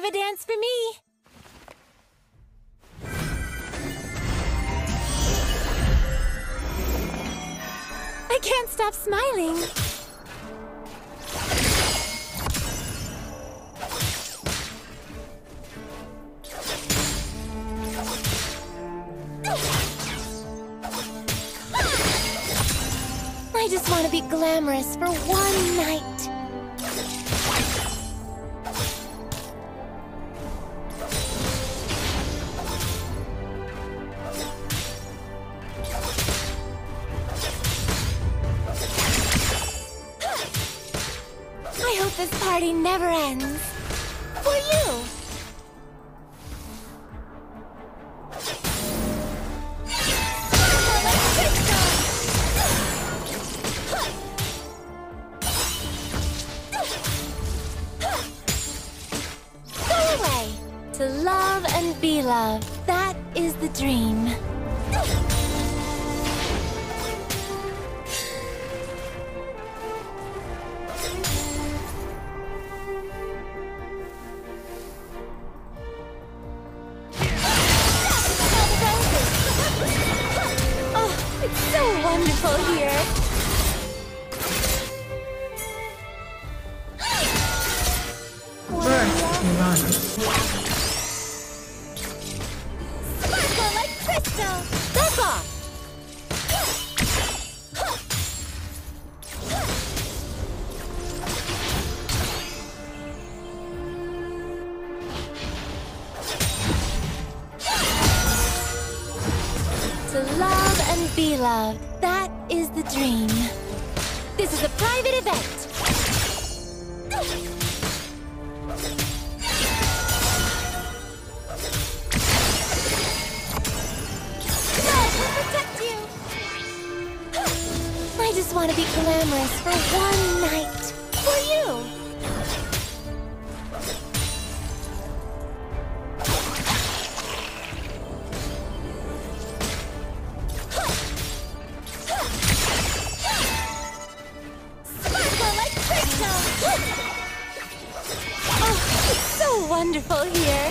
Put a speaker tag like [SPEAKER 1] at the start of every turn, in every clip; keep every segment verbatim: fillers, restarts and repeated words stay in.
[SPEAKER 1] a dance for me. I can't stop smiling. I just want to be glamorous for one night. I hope this party never ends. For you! Go away! To love and be loved. That is the dream. Wonderful here.
[SPEAKER 2] First blood.
[SPEAKER 1] Sparkle like crystal. Back off. To love and be loved. That is the dream. This is a private event. Love will protect you. I just want to be glamorous for one night. For you. Oh, it's so wonderful here.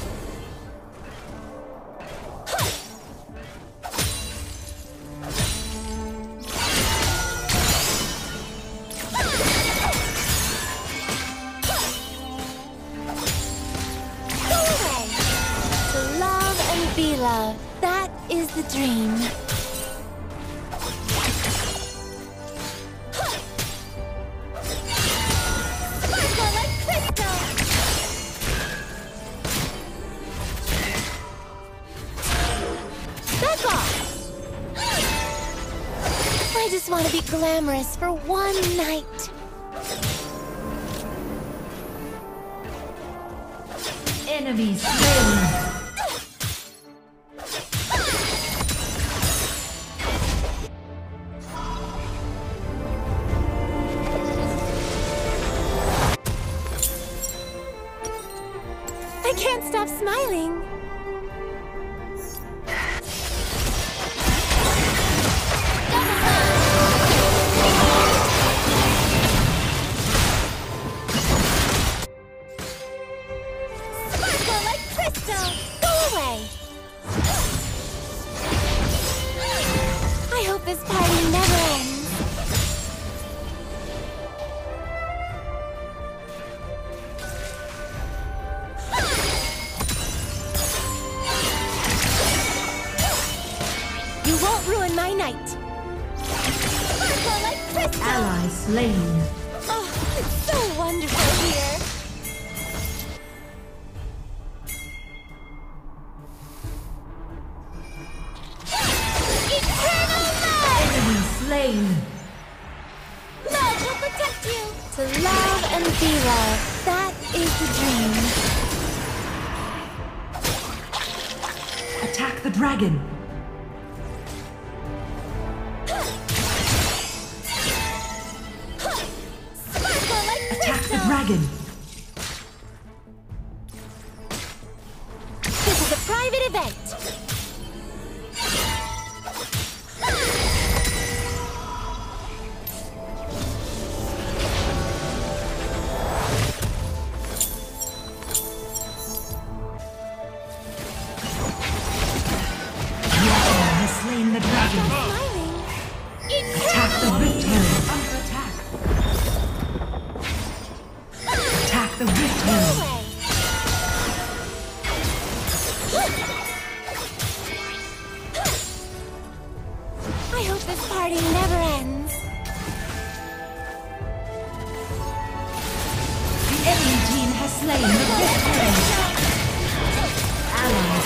[SPEAKER 1] Go away. To love and be loved. That is the dream. I just want to be glamorous for one night.
[SPEAKER 2] Enemy slain.
[SPEAKER 1] I can't stop smiling. I hope this party never ends. You won't ruin my night. Sparkle like crystal.
[SPEAKER 2] Ally slain.
[SPEAKER 1] Oh, it's so wonderful here.
[SPEAKER 2] Slain.
[SPEAKER 1] Love will protect you. To love and be loved. That is the dream.
[SPEAKER 2] Attack the dragon.
[SPEAKER 1] Sparkle like
[SPEAKER 2] Attack
[SPEAKER 1] crystal.
[SPEAKER 2] the dragon.
[SPEAKER 1] This is a private event.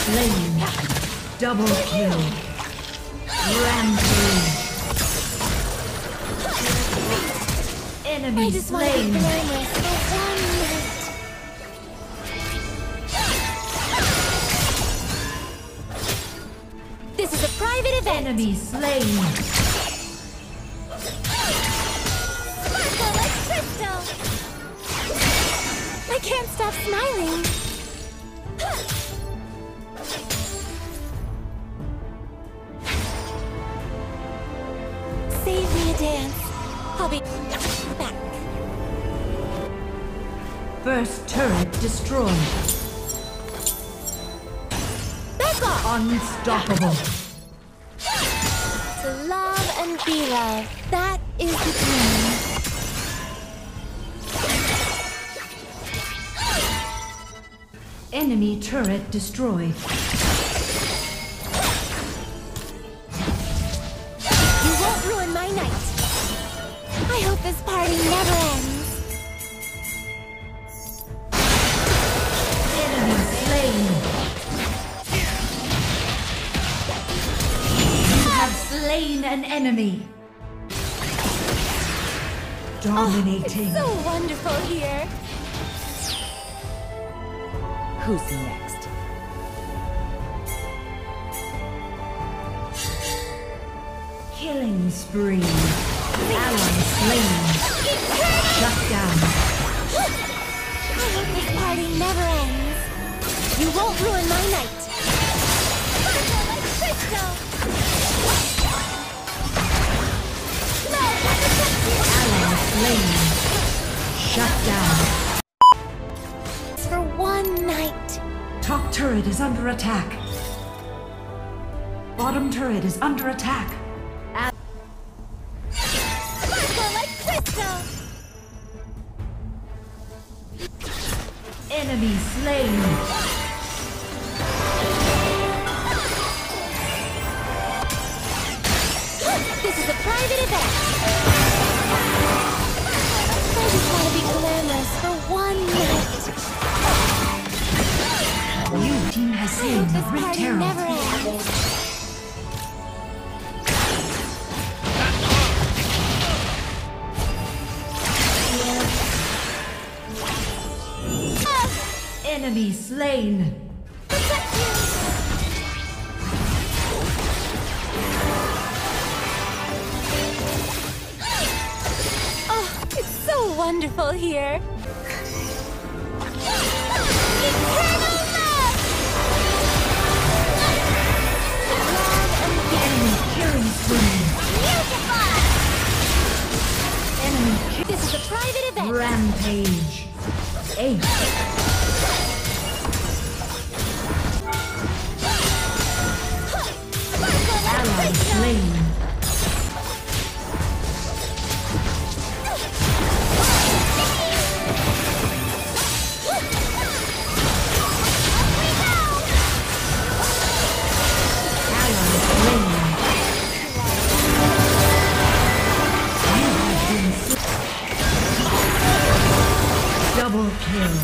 [SPEAKER 2] slain. Double kill. Rampage. Enemy
[SPEAKER 1] I just want to be
[SPEAKER 2] slain.
[SPEAKER 1] glamorous for one night. This is a private event.
[SPEAKER 2] Enemy slain.
[SPEAKER 1] Sparkle like crystal. I can't stop smiling. Save me a dance. I'll be back.
[SPEAKER 2] First turret destroyed.
[SPEAKER 1] Back off!
[SPEAKER 2] Unstoppable.
[SPEAKER 1] To love and be loved. That is the dream.
[SPEAKER 2] Enemy turret destroyed.
[SPEAKER 1] You won't ruin my night. I hope this party never ends.
[SPEAKER 2] Enemy slain. You have slain an enemy. Dominating.
[SPEAKER 1] It's so wonderful here.
[SPEAKER 3] Who's next?
[SPEAKER 2] Killing spree. Ally slain. Shut down.
[SPEAKER 1] I hope this party never ends. You won't ruin my night. Sparkle like crystal. Love will protect you.
[SPEAKER 2] Ally slain. Shut down.
[SPEAKER 1] For one night.
[SPEAKER 2] Top turret is under attack. Bottom turret is under attack.
[SPEAKER 1] Sparkle like crystal.
[SPEAKER 2] Enemy slain.
[SPEAKER 1] This is a private event. I just want to be glamorous for one night.
[SPEAKER 2] New team has
[SPEAKER 1] I
[SPEAKER 2] slain
[SPEAKER 1] hope
[SPEAKER 2] the
[SPEAKER 1] this
[SPEAKER 2] Great
[SPEAKER 1] party
[SPEAKER 2] Terror.
[SPEAKER 1] never ends.
[SPEAKER 2] Enemy slain.
[SPEAKER 1] Protect you. Oh, it's so wonderful here. Eternal love! Love and
[SPEAKER 2] Enemy killing spree.
[SPEAKER 1] beautiful!
[SPEAKER 2] Enemy kill.
[SPEAKER 1] This is a private event.
[SPEAKER 2] Rampage. Ace.
[SPEAKER 1] Sparkle like
[SPEAKER 2] Ally
[SPEAKER 1] crystal.
[SPEAKER 2] slain. Ally slain. You have been slain. Double kill.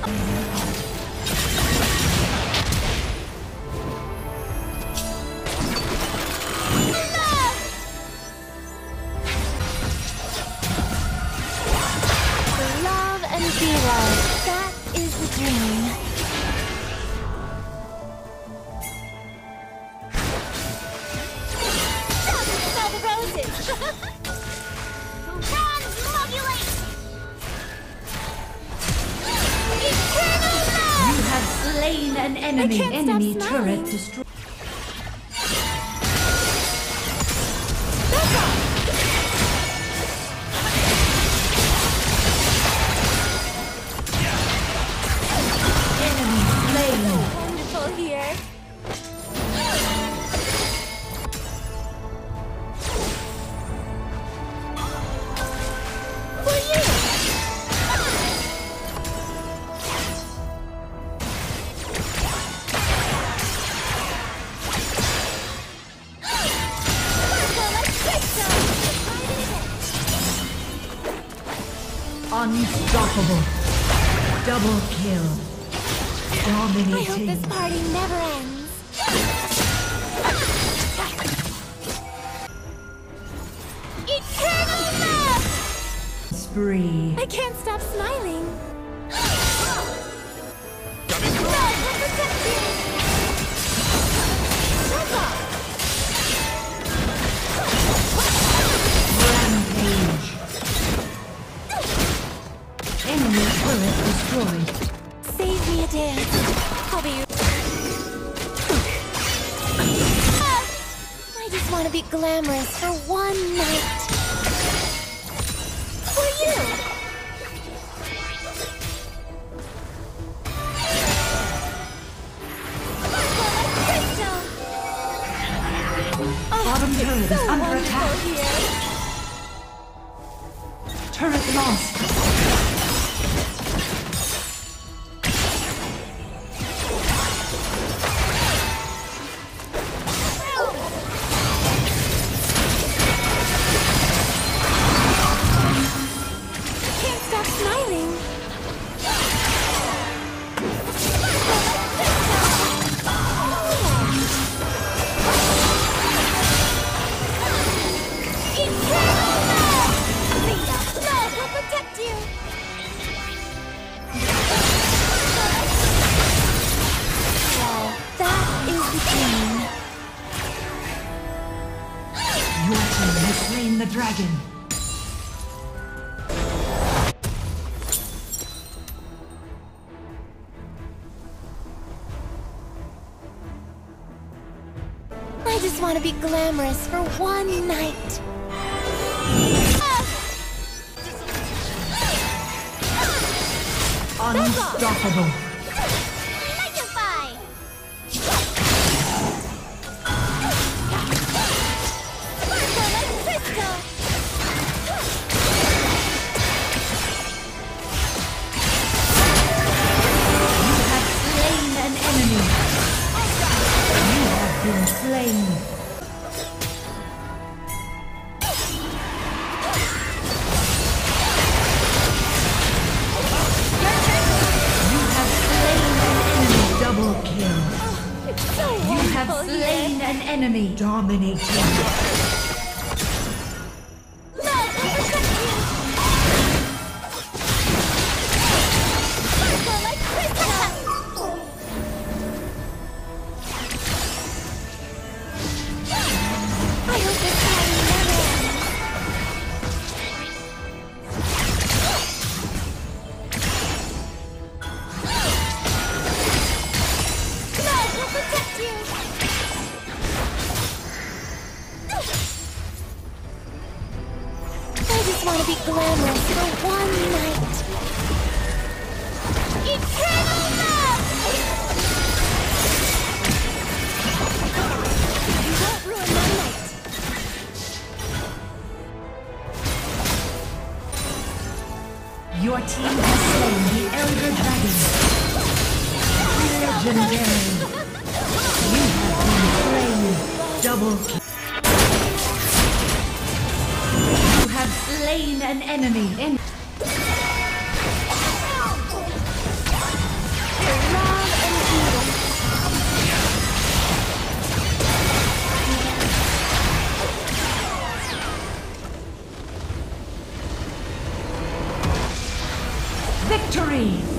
[SPEAKER 1] Love and be loved. That is the dream. Stop with all the roses. Transmogulate. Eternal love.
[SPEAKER 2] You have slain an enemy.
[SPEAKER 1] can't stop
[SPEAKER 2] Enemy
[SPEAKER 1] smiling.
[SPEAKER 2] turret destroyed.
[SPEAKER 1] Back off.
[SPEAKER 2] Enemy slain.
[SPEAKER 1] Wonderful here. For you. Sparkle like crystal.
[SPEAKER 2] Unstoppable. Double kill.
[SPEAKER 1] I hope
[SPEAKER 2] Dominating.
[SPEAKER 1] this party never ends. Eternal love!
[SPEAKER 2] Spree.
[SPEAKER 1] I can't stop smiling.
[SPEAKER 4] Got it.
[SPEAKER 1] Love will protect you! Shut up!
[SPEAKER 2] Rampage. Enemy turret destroyed.
[SPEAKER 1] Save me a dance. I'll be... Ah! I just want to be glamorous for one night. For you! Sparkle like crystal! Oh,
[SPEAKER 2] Bottom turret
[SPEAKER 1] it's
[SPEAKER 2] is
[SPEAKER 1] so
[SPEAKER 2] under
[SPEAKER 1] wonderful
[SPEAKER 2] attack.
[SPEAKER 1] here.
[SPEAKER 2] Turret lost.
[SPEAKER 1] Can't stop smiling. Eternal love! Leah, love will protect you. Well, that is the game.
[SPEAKER 2] Your team has slain the dragon.
[SPEAKER 1] I just want to be glamorous for one night.
[SPEAKER 2] Unstoppable.
[SPEAKER 1] Magnify! Sparkle like crystal!
[SPEAKER 2] You have slain an enemy. You have been slain. You have slain an enemy. Double kill.
[SPEAKER 1] It's so
[SPEAKER 2] You have
[SPEAKER 1] wonderful
[SPEAKER 2] slain
[SPEAKER 1] here.
[SPEAKER 2] an enemy. Dominating.
[SPEAKER 1] Love will protect you. Sparkle like crystal! I hope this party never ends. Love will protect you. I just want to be glamorous for one night. Eternal love! You won't ruin my night.
[SPEAKER 2] Your team has slain the Elder Dragon. Legendary. You have been slain. Double kill. You have slain an enemy. En-
[SPEAKER 1] For love and beauty.
[SPEAKER 2] Victory!